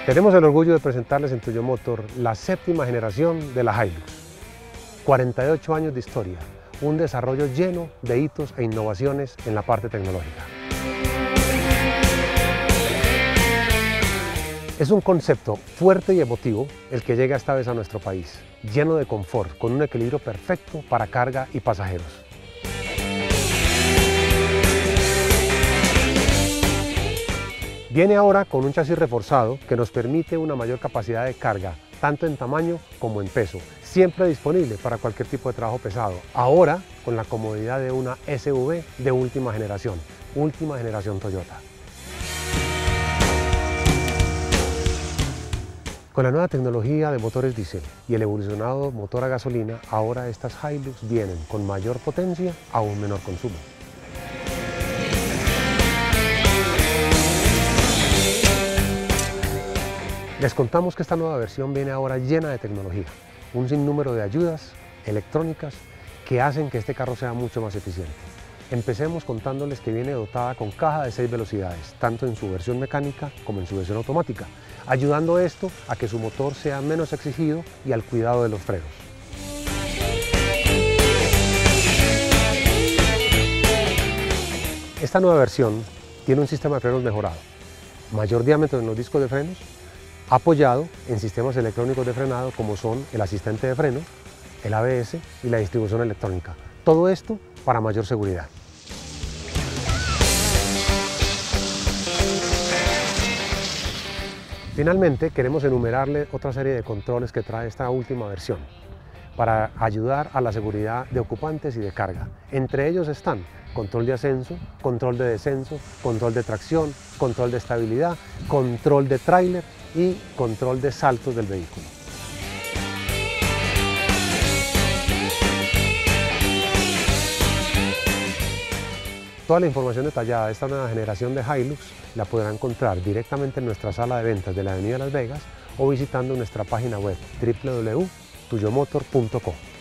Tenemos el orgullo de presentarles en Tuyo Motor la séptima generación de la Hilux. 48 años de historia, un desarrollo lleno de hitos e innovaciones en la parte tecnológica. Es un concepto fuerte y emotivo el que llega esta vez a nuestro país, lleno de confort, con un equilibrio perfecto para carga y pasajeros. Viene ahora con un chasis reforzado que nos permite una mayor capacidad de carga, tanto en tamaño como en peso, siempre disponible para cualquier tipo de trabajo pesado, ahora con la comodidad de una SUV de última generación Toyota. Con la nueva tecnología de motores diésel y el evolucionado motor a gasolina, ahora estas Hilux vienen con mayor potencia a un menor consumo. Les contamos que esta nueva versión viene ahora llena de tecnología, un sinnúmero de ayudas electrónicas que hacen que este carro sea mucho más eficiente. Empecemos contándoles que viene dotada con caja de 6 velocidades, tanto en su versión mecánica como en su versión automática, ayudando esto a que su motor sea menos exigido y al cuidado de los frenos. Esta nueva versión tiene un sistema de frenos mejorado, mayor diámetro en los discos de frenos, apoyado en sistemas electrónicos de frenado como son el asistente de freno, el ABS y la distribución electrónica. Todo esto para mayor seguridad. Finalmente, queremos enumerarle otra serie de controles que trae esta última versión para ayudar a la seguridad de ocupantes y de carga. Entre ellos están control de ascenso, control de descenso, control de tracción, control de estabilidad, control de tráiler y control de saltos del vehículo. Toda la información detallada de esta nueva generación de Hilux la podrá encontrar directamente en nuestra sala de ventas de la Avenida Las Vegas o visitando nuestra página web www.tuyomotor.co.